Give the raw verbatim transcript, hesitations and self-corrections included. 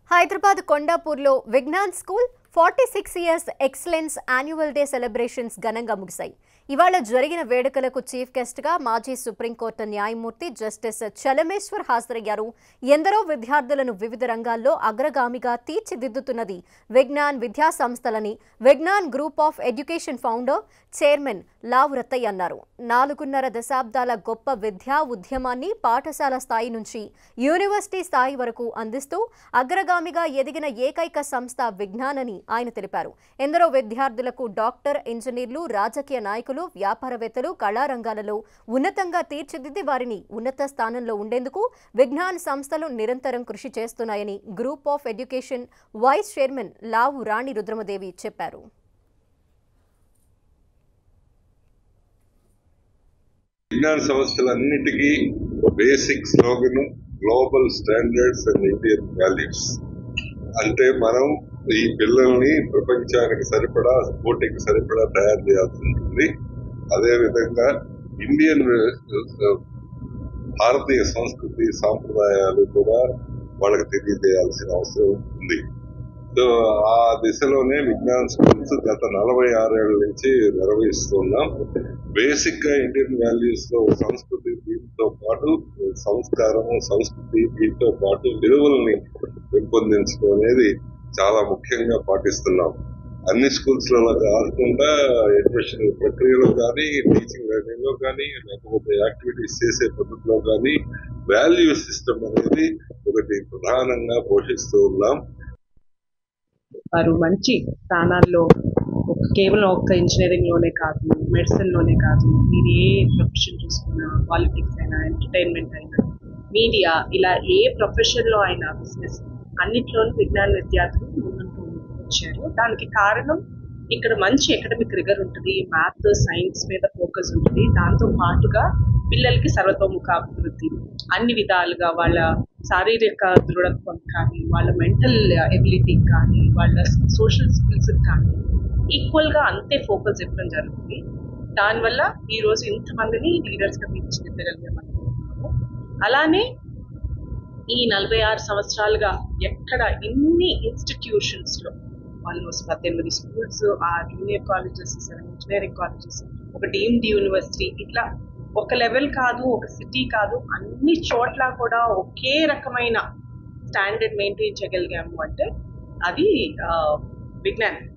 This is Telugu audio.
హైదరాబాద్ కొండాపూర్లో Vignan school forty six years excellence annual day celebrations ఘనంగా ముగిశాయి. ఇవాళ జరిగిన వేడుకలకు చీఫ్ గెస్ట్ గా మాజీ సుప్రీంకోర్టు న్యాయమూర్తి జస్టిస్ చలమేశ్వర్ హాజరయ్యారు. ఎందరో విద్యార్థులను వివిధ రంగాల్లో అగ్రగామిగా తీర్చిదిద్దుతున్నది విజ్ఞాన్ విద్యా సంస్థలని Vignan group of education founder chairman Lavu Rattaiah అన్నారు. నాలుగున్నర దశాబ్దాల గొప్ప విద్యా ఉద్యమాన్ని పాఠశాల స్థాయి నుంచి యూనివర్సిటీ స్థాయి వరకు అందిస్తూ అగ్రగామిగా ఎదిగిన ఏకైక సంస్థ విజ్ఞాన్ అని ఆయన తెలిపారు. ఎందరో విద్యార్థులకు డాక్టర్, ఇంజనీర్లు, రాజకీయ నాయకులు, వ్యాపారవేత్తలు, కళారంగాలలో ఉన్నతంగా తీర్చిదిద్ది వారిని ఉన్నత స్థానంలో ఉండేందుకు విజ్ఞాన్ సంస్థలు నిరంతరం కృషి చేస్తున్నాయని group of education vice chairman Lavu Rani Rudramadevi చెప్పారు. విజ్ఞాన సంస్థలన్నిటికీ basic slogan global standards and Indian values. అంటే మనం ఈ పిల్లల్ని ప్రపంచానికి సరిపడా పోటీకి సరిపడా తయారు చేయాల్సి ఉంటుంది. అదేవిధంగా ఇండియన్ భారతీయ సంస్కృతి సాంప్రదాయాలు కూడా వాళ్ళకి తెలియజేయాల్సిన అవసరం ఉంది. సో ఆ దిశలోనే విజ్ఞాన్ స్కూల్స్ గత నలభై ఆరేళ్ల నుంచి నిర్వహిస్తున్నాం. బేసిక్ గా ఇండియన్ వాల్యూస్ లో సంస్కృతి దీంతో పాటు సంస్కారము, సంస్కృతి దీంతో పాటు విలువల్ని పెంపొందించడం అనేది చాలా ముఖ్యంగా పాటిస్తున్నాం. అన్ని స్కూల్స్ లో కాకుండా ఎడ్యుకేషన్ ప్రక్రియలో కానీ, టీచింగ్ లెర్నింగ్ లో కానీ, లేకపోతే యాక్టివిటీస్ చేసే పద్ధతిలో కానీ వాల్యూ సిస్టమ్ అనేది ఒకటి ప్రధానంగా పోషిస్తూ ఉన్నాం. వారు మంచి స్థానాల్లో కేవలం ఒక్క ఇంజనీరింగ్ లోనే కాదు, మెడిసిన్ లోనే కాదు, మీరు ఏ ప్రొఫెషన్ చూసుకున్నా, పాలిటిక్స్ అయినా, ఎంటర్టైన్మెంట్ అయినా, మీడియా, ఇలా ఏ ప్రొఫెషన్ లో అయినా, బిజినెస్ అన్నిట్లోనూ విజ్ఞాన విద్యార్థులు ముందుంటూ వచ్చారు. దానికి కారణం ఇక్కడ మంచి అకాడమిక్ రిగర్ ఉంటుంది, మ్యాథ్, సైన్స్ మీద ఫోకస్ ఉంటుంది. దాంతో పాటుగా పిల్లలకి సర్వతోముఖ అభివృద్ధి అన్ని విధాలుగా, వాళ్ళ శారీరక దృఢత్వం కానీ, వాళ్ళ మెంటల్ ఎబిలిటీ కానీ, వాళ్ళ సోషల్ స్కిల్స్ కానీ ఈక్వల్ గా అంతే ఫోకస్ ఇవ్వడం జరుగుతుంది. దానివల్ల ఈ రోజు ఇంతమందిని లీడర్స్ గా తీర్చిదిద్దగలిగామనుకుంటున్నాము. అలానే ఈ నలభై ఆరు సంవత్సరాలుగా ఎక్కడ ఇన్ని ఇన్స్టిట్యూషన్స్ లో ఆల్మోస్ట్ పద్దెనిమిది స్కూల్స్, ఆరు junior colleges, seven engineering colleges, ఒక డీమ్డ్ యూనివర్సిటీ, ఇట్లా ఒక లెవెల్ కాదు, ఒక సిటీ కాదు, అన్ని చోట్ల కూడా ఒకే రకమైన స్టాండర్డ్ మెయింటైన్ చేయగలిగాము అంటే అది విజ్ఞాన్.